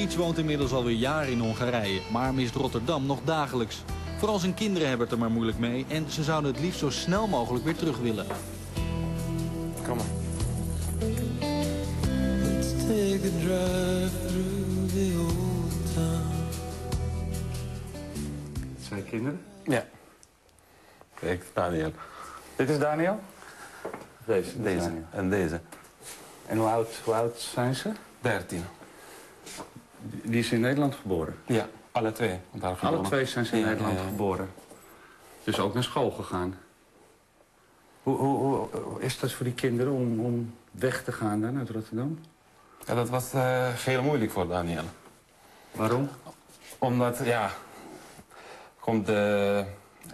Kieprits woont inmiddels alweer jaren in Hongarije, maar mist Rotterdam nog dagelijks. Vooral zijn kinderen hebben het er maar moeilijk mee en ze zouden het liefst zo snel mogelijk weer terug willen. Kom maar. Let's take a drive through the old town. Twee kinderen? Ja. Kijk, Daniel. Dit is Daniel? Deze. Daniel. En deze. En hoe oud zijn ze? 13. Die is in Nederland geboren? Ja, alle twee. Alle twee zijn ze in Nederland geboren. Dus ook naar school gegaan. Hoe is dat voor die kinderen om weg te gaan dan uit Rotterdam? Ja, dat was heel moeilijk voor Daniel. Waarom? Omdat, ja, komt de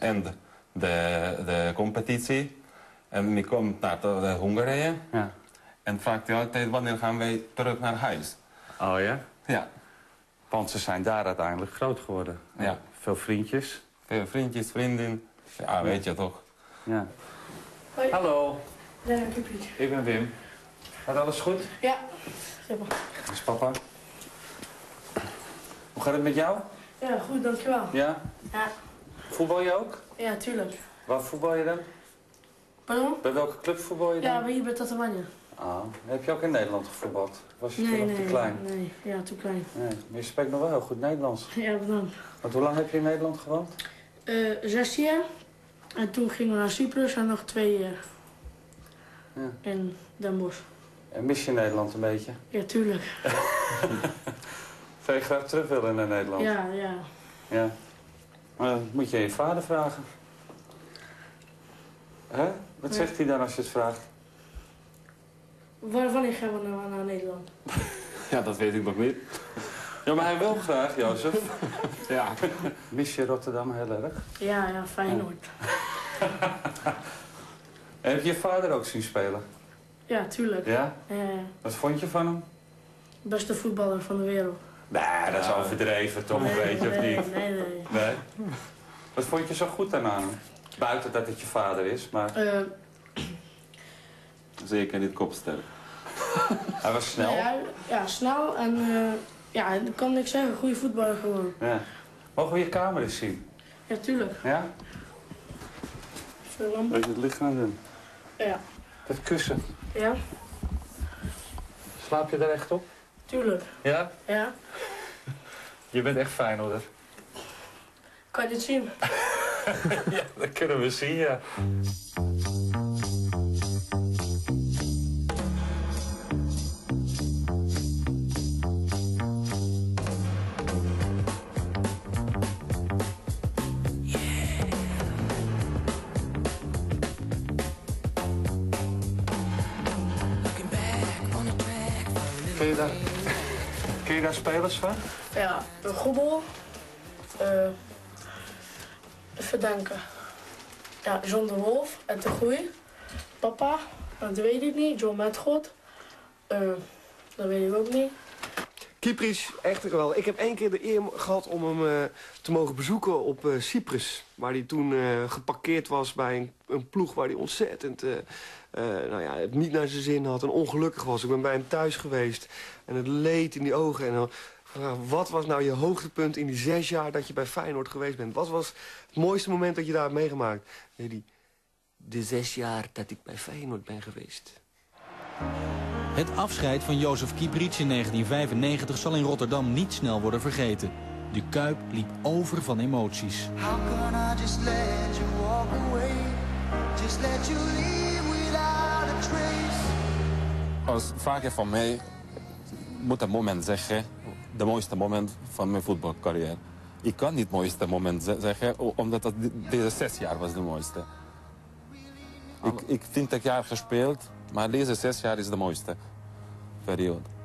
competitie. En die komt naar Hongarije. Ja. En vraagt hij altijd, wanneer gaan wij terug naar huis? Oh ja? Ja. Want ze zijn daar uiteindelijk groot geworden. Ja. Veel vriendjes. Veel vriendjes, vrienden. Ja, weet je toch. Ja. Hoi. Hallo, Ja, Kieprits. ik ben Wim. Gaat alles goed? Ja, super. Dat is papa. Hoe gaat het met jou? Ja, goed, dankjewel. Ja? Ja, Voetbal je ook? ja, tuurlijk. Waar voetbal je dan? Pardon? Bij welke club voetbal je dan? Ja, ben hier bij Tatamania. Ah, heb je ook in Nederland gevoetbald? Was je toen Nee, nog te nee, klein? nee. Ja, te klein. Nee, maar je spreekt nog wel heel goed Nederlands. Ja, bedankt. Want hoe lang heb je in Nederland gewoond? 16 jaar. En toen gingen we naar Cyprus en nog 2 jaar. Ja. In Den Bosch. En mis je Nederland een beetje? Ja, tuurlijk. Zou je graag terug willen naar Nederland? Ja, ja. Ja. Maar dat moet je je vader vragen. Hè? Wat zegt hij dan als je het vraagt? Wanneer gaan we nou naar Nederland? Ja, dat weet ik nog niet. Ja, maar hij wil graag, Jozef. Ja. Mis je Rotterdam heel erg? Ja, ja, Feyenoord. En heb je je vader ook zien spelen? Ja, tuurlijk. Ja? Ja, Wat vond je van hem? beste voetballer van de wereld. Nee, dat is overdreven toch een beetje, of nee, niet? nee, nee. Nee? Wat vond je zo goed aan hem? Buiten dat het je vader is, maar Zeker niet kopsterk. hij was snel. Ja, snel en ja, dat kan ik zeggen, goede voetballer gewoon. Ja. Mogen we je kamer eens zien? Ja, tuurlijk. Ja? Veel lampen. Weet je het licht aan doen? Ja. Het kussen. Ja, Slaap je daar echt op? tuurlijk. Ja? Ja. Je bent echt Feyenoorder. Kan je dit zien? Ja, dat kunnen we zien, ja. Ken je daar spelers van? Ja, een Gobbel. Even denken. Ja, John de Wolf uit de Groei. Papa, dat weet ik niet. John Metgod. Dat weet ik ook niet. Kieprits, echt geweldig. Ik heb 1 keer de eer gehad om hem te mogen bezoeken op Cyprus. Waar hij toen geparkeerd was bij een ploeg waar hij ontzettend nou ja, het niet naar zijn zin had en ongelukkig was. Ik ben bij hem thuis geweest en het leed in die ogen. En dan, wat was nou je hoogtepunt in die 6 jaar dat je bij Feyenoord geweest bent? Wat was het mooiste moment dat je daar hebt meegemaakt? Nee, de 6 jaar dat ik bij Feyenoord ben geweest. Het afscheid van Jozef Kieprits in 1995 zal in Rotterdam niet snel worden vergeten. De Kuip liep over van emoties. How can I just let you walk away? Just let you leave without a trace. Als vraag je van mij, moet een moment zeggen, de mooiste moment van mijn voetbalcarrière. Ik kan niet het mooiste moment zeggen, omdat deze 6 jaar was de mooiste. Ik 20 jaar gespeeld, maar deze 6 jaar is de mooiste periode.